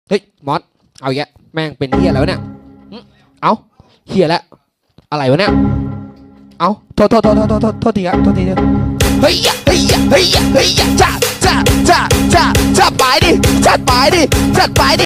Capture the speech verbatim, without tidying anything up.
เฮ้ยมอสเอาแยะแม่งเป็นเฮียแล้วเนี่ยเอาเฮียแล้วอะไรวะเนี่ยเอาโทษโทษโทษโทษโทษโทษทีครับโทษทีเถอะเฮ้ยเฮ้ยเฮ้ยเฮ้ยจ้าจ้าจ้าจ้าจ้าไปดิจัดไปดิจัดไปดิ